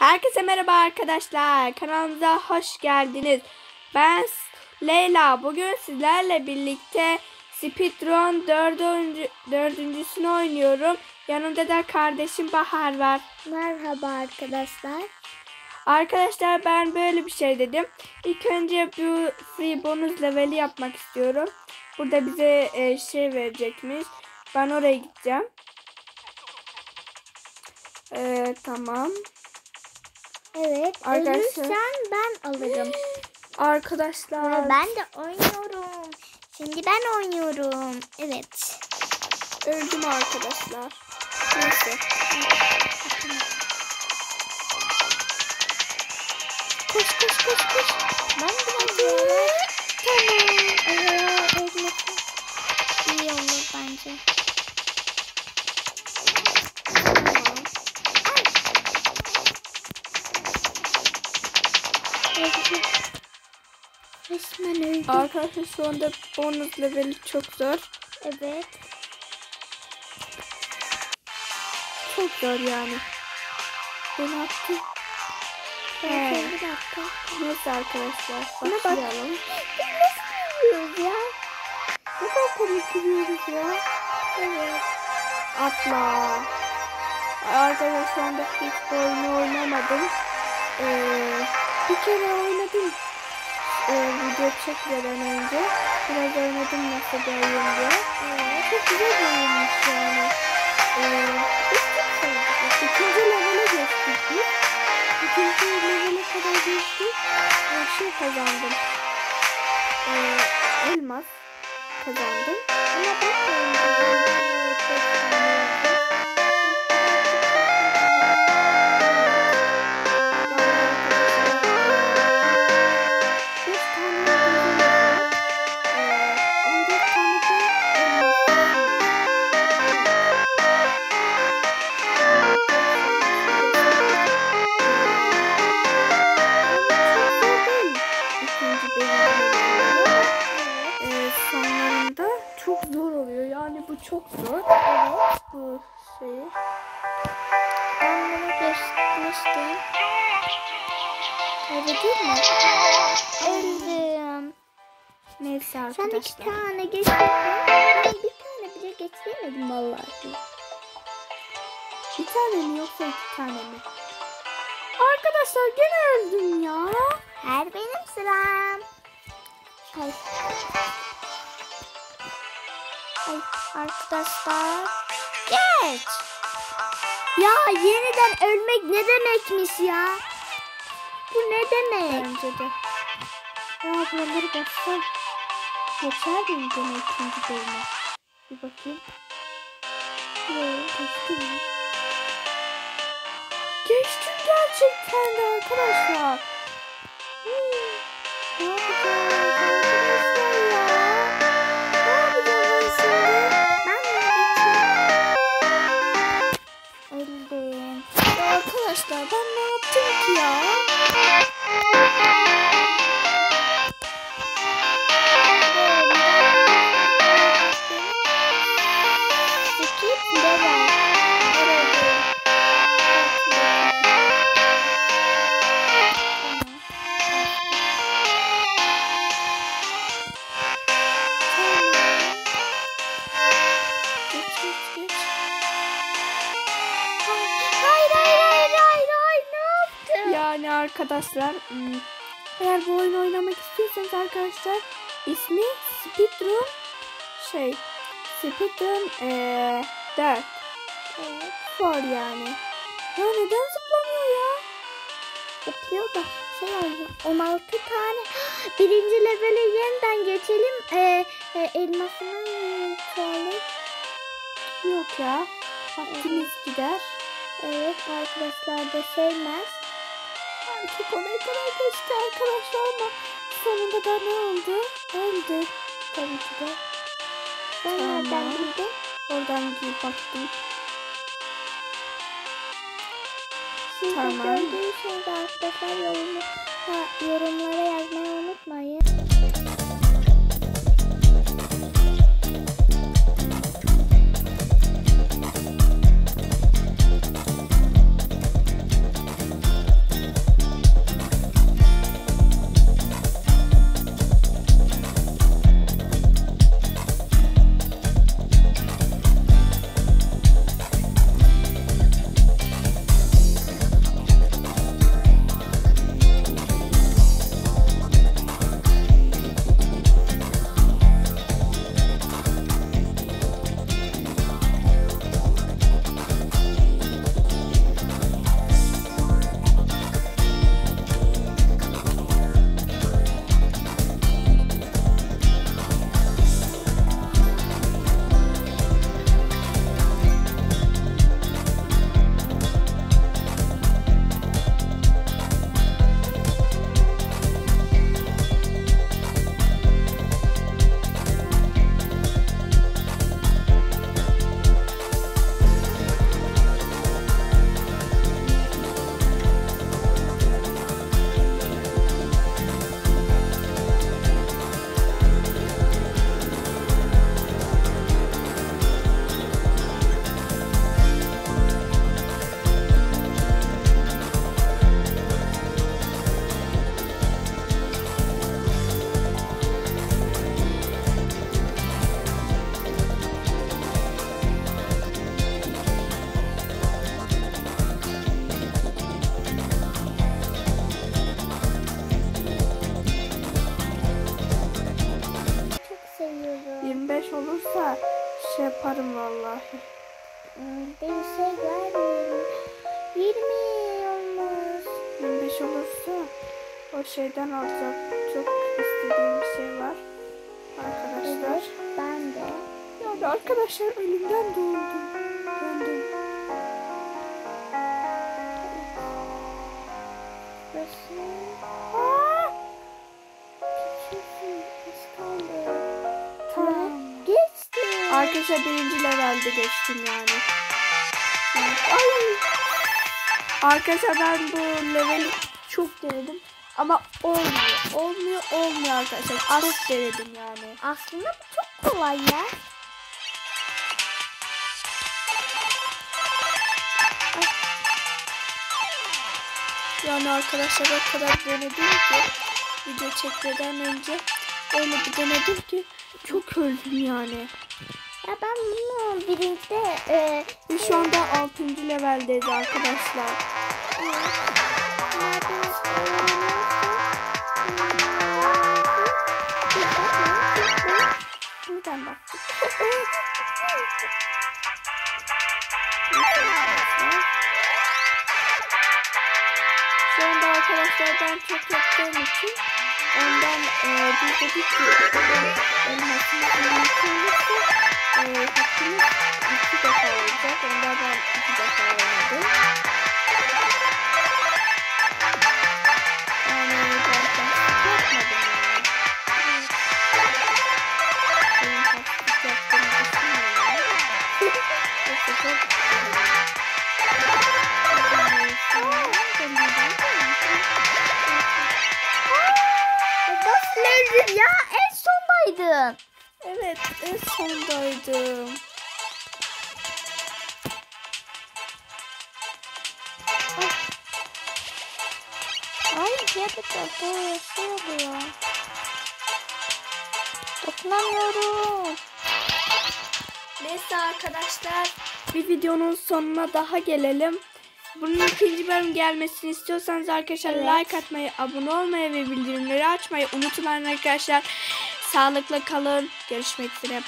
Herkese merhaba arkadaşlar. Kanalımıza hoş geldiniz. Ben Leyla. Bugün sizlerle birlikte Speedrun 4.'sünü oynuyorum. Yanımda da kardeşim Bahar var. Merhaba arkadaşlar. Arkadaşlar ben böyle bir şey dedim. İlk önce bu free bonus leveli yapmak istiyorum. Burada bize şey verecekmiş. Ben oraya gideceğim. Tamam. Evet. Arkadaşlar. Ölürsen ben alırım. Arkadaşlar. Ben de oynuyorum. Şimdi ben oynuyorum. Evet. Öldüm arkadaşlar. Neyse. Koş. Ben biraz yavaş. Tamam. Ölmek iyi olur bence. Resmen öldüm. Arkadaşlar şu anda bonus leveli çok zor. Evet. Çok zor yani. Ne yaptın? Evet. Bir dakika. Neyse arkadaşlar. Buna bak. Başlayalım. Biz nasıl yürüyoruz ya? Ne kadar komik yürüyoruz ya. Evet. Atla. Arkadaşlar şu anda hiç bu oyunu oynamadım. Bir kere oynadım. Video çekmeden önce. Biraz oynadım nasıl bir oyun diye. Çok güzel bir oyunmuş yani. Biz çok sevdik. İkinci levele geçtik biz. İkinci levele kadar geçtik. Şey kazandım. Elmas kazandım. Ama bakmayın. Sonlarında çok zor oluyor. Yani bu çok zor. Evet. Bu şeyi. Ben bunu geçmiştim. Öyle değil mi? Öldüm. Neyse Sen arkadaşlar. 2 tane geçtin. Ben 1 tane bile geçemedim vallahi. Bir tane mi yoksa 2 tane mi? Arkadaşlar gene öldüm ya. Her benim sıram. Ay arkadaşlar. Geç. Ya yeniden ölmek ne demekmiş ya? Bu ne demek? Bence de. Ya buraları bassam geçer miyim gene ikinci bölüme? Bir bakayım. Geçtim mi? Geçtim gerçekten de arkadaşlar. Ne yapacağız arkadaşlar ya? Ne yapacağız şimdi? Öldüm. Ya arkadaşlar ben ne yaptım ki ya? Yani arkadaşlar eğer bu oyunu oynamak istiyorsanız arkadaşlar ismi Speedrun Speedrun 4 for yani. Ya neden zıplamıyor ya? Yapıyor da şey oluyor. 16 tane. Birinci levele yeniden geçelim. Elmasını çalalım. Yok ya. Vaktimiz gider. Evet arkadaşlar da sevmez. Çok oraya kadar geçti arkadaşlar ama sonunda da ne oldu? Öldü. Tabii ki de. Ben Tamam. nereden bildim? Oradan bir baktım. Siz de Tamam. gördüyseniz arkadaşlar yorumlara yazmayı unutmayın. atarım vallahi. Bir şey vermiyorum. 20 olmuş. 25 olursa o şeyden alacağım. Çok istediğim bir şey var. Arkadaşlar. Evet, ben de. Yani arkadaşlar ölümden döndüm. Burası. Tamam. Geçtim. Arkadaşlar birinci levelde geçtim yani. Ay. Arkadaşlar ben bu leveli çok denedim. Ama olmuyor arkadaşlar. Çok denedim yani. Aslında bu çok kolay ya. Yani arkadaşlar o kadar denedim ki video çekmeden önce öyle bir denedim ki çok öldüm yani. Ya ben bunu birincide Biz şu anda 6. leveldeyiz arkadaşlar. Buradan baktık. Şu anda arkadaşlar ben çok yaptığım için ondan biz dedik ki elmasını olursa hakkımız 2 defa olacak. Ondan ben 2 defa oynadım. Yani ben taktik yapmadım yani. Benim taktik yaptığımı düşünmüyorum. Yoksa çok nasıl öldün ya? En sondaydın. Evet, en sondaydım. Ay yapacağım. Böyle şey oluyor. Dokunamıyorum. Neyse arkadaşlar, bir videonun sonuna daha gelelim. Bunun ikinci bölüm gelmesini istiyorsanız arkadaşlar like atmayı, abone olmayı ve bildirimleri açmayı unutmayın arkadaşlar. Sağlıkla kalın. Görüşmek üzere.